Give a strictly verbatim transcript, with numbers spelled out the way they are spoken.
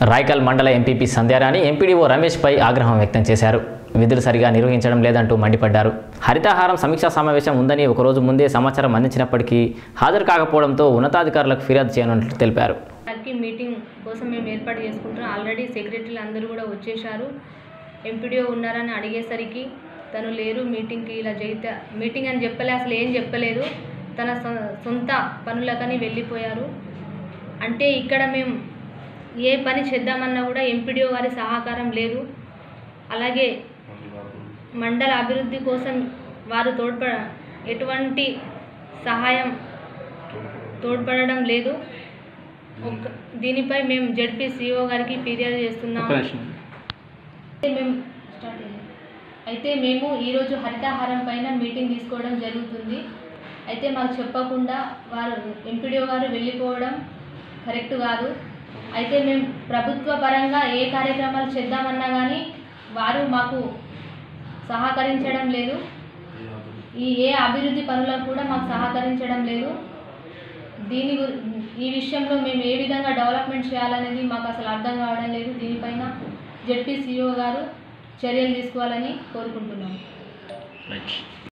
రాయకల్ మండల MPP Sandhyarani MPDO రమేష్పై ఆగ్రహం వ్యక్తం చేశారు. విధులు సరిగా నిర్వహించడం లేదంటూ మండిపడ్డారు. హరితహారం సమీక్షా సమావేశం ఉందని ఒకరోజు ముందే సమాచారం అందించినప్పటికీ హాజరు కాకపోవడంతో ఉన్నతాధికారులకు ఫిర్యాదు చేయనున్నట్లు తెలిపారు. మీటింగ్ కోసం మేము ఏర్పాటు చేసుకుంటున్నాం. ఆల్రెడీ సెక్రటరీలు అందరూ కూడా వచ్చేశారు. ఎంపీడీఓ ఉన్నారని అడిగేసరికి తను లేరు, మీటింగ్కి ఇలా చేత మీటింగ్ అని చెప్పలే, అసలు ఏం చెప్పలేదు, తన సొంత పనులకని వెళ్ళిపోయారు. అంటే ఇక్కడ మేము ఏ పని చేద్దామన్నా కూడా ఎంపీడీఓ వారి సహకారం లేదు. అలాగే మండల అభివృద్ధి కోసం వారు తోడ్పడ ఎటువంటి సహాయం తోడ్పడడం లేదు. దీనిపై మేము జెడ్పీ సిఇఓ గారికి ఫిర్యాదు చేస్తున్నాము. మేము అయితే మేము ఈరోజు హరితహారం పైన మీటింగ్ తీసుకోవడం జరుగుతుంది. అయితే మాకు చెప్పకుండా వారు ఎంపీడీఓ గారు వెళ్ళిపోవడం కరెక్ట్ కాదు. అయితే మేము ప్రభుత్వ పరంగా ఏ కార్యక్రమాలు చేద్దామన్నా కానీ వారు మాకు సహకరించడం లేదు. ఈ ఏ అభివృద్ధి పనులకు కూడా మాకు సహకరించడం లేదు. దీని ఈ విషయంలో మేము ఏ విధంగా డెవలప్మెంట్ చేయాలనేది మాకు అసలు అర్థం కావడం లేదు. దీనిపైన జెడ్పీ సిఇఓ గారు చర్యలు తీసుకోవాలని కోరుకుంటున్నాము.